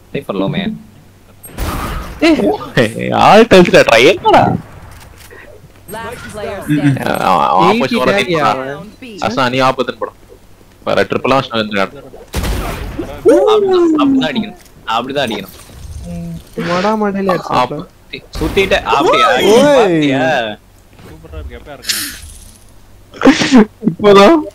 Play for low, man. ஆல் டெல்ஸ்ல try என்னடா Last player standing. ஆப்போசிட் வர டீம் அசா நீ ஆப்போசிட் போடு வேற ட்ரிபிள் ஆஷ் வந்து அப்படிதான் அடிக்கணும் மடா மடல சுத்திட்ட அப்படியே பாத்தியா சூப்பரா இருக்கு எப்ப இருக்கணும் இப்போதான்